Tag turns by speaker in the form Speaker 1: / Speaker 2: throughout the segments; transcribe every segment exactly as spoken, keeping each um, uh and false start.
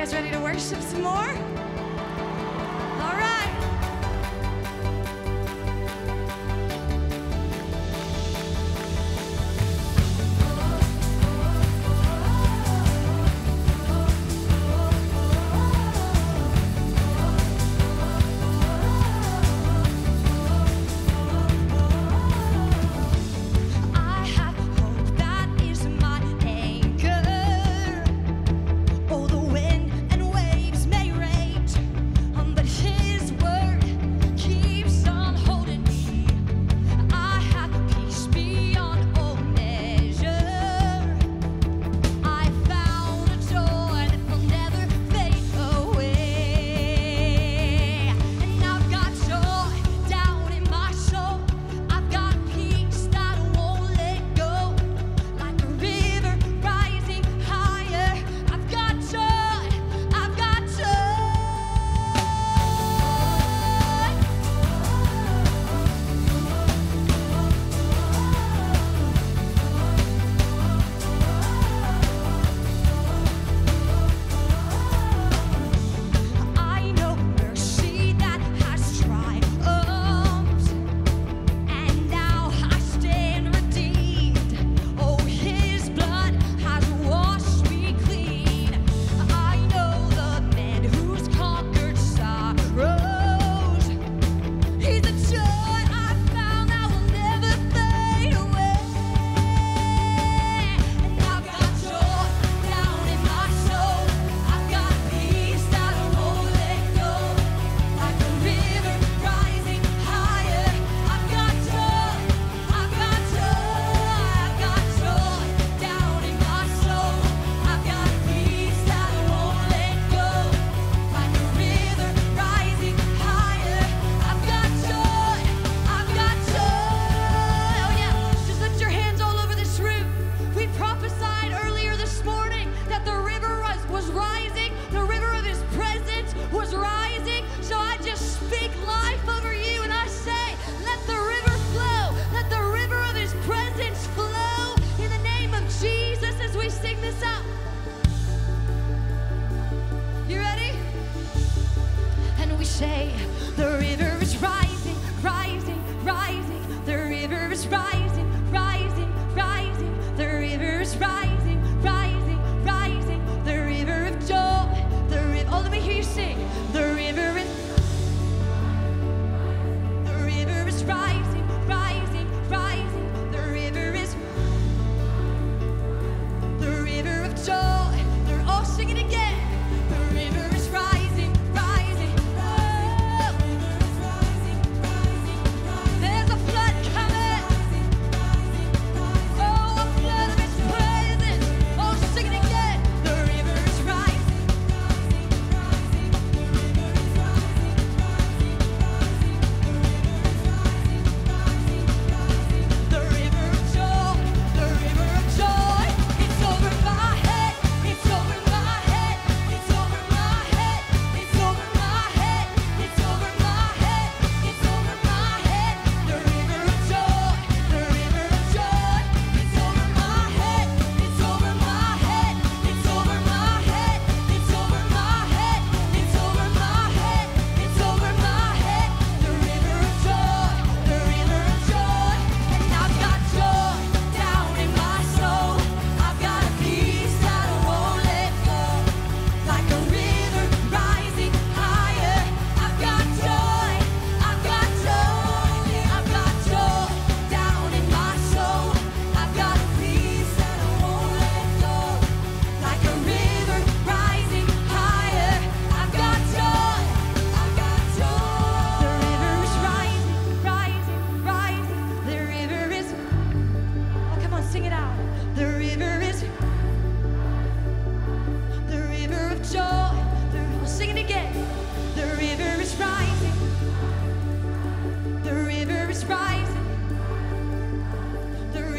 Speaker 1: guys ready to worship some more? All right. The river is rising, rising, rising. The river is rising, rising, rising. The river is rising, rising, rising. The river of joy. The river. Oh, let me hear you sing. The river is. The river is rising, rising, rising. The river is. The river of joy. They're all singing again. The river is rising.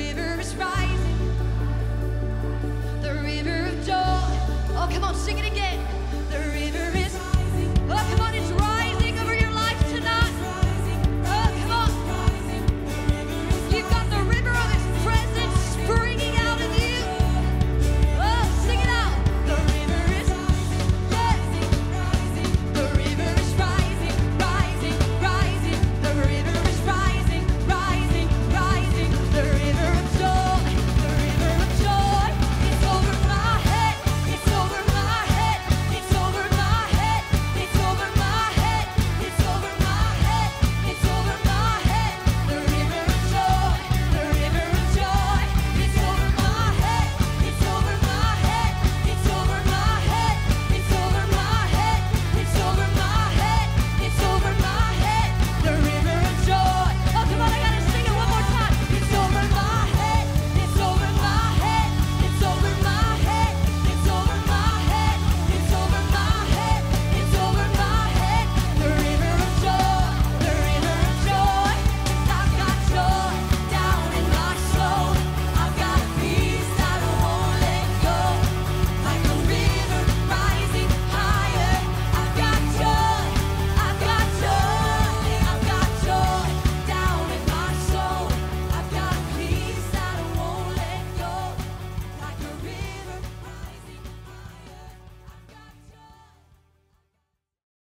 Speaker 1: Sing it again.